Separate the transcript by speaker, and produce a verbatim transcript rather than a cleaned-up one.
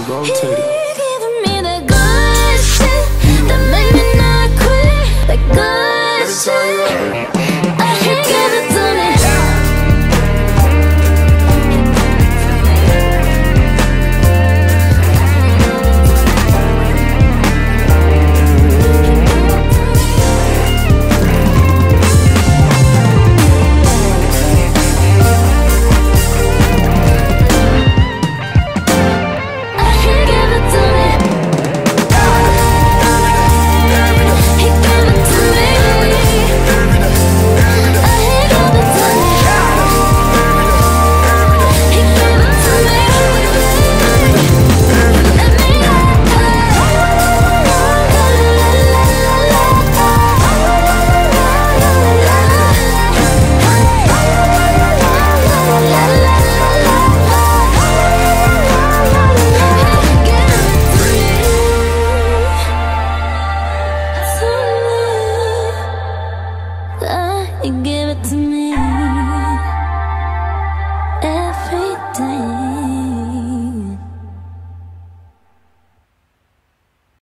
Speaker 1: rotate it.
Speaker 2: Giving me the good shit that make me not quit. That good shit. I can't give it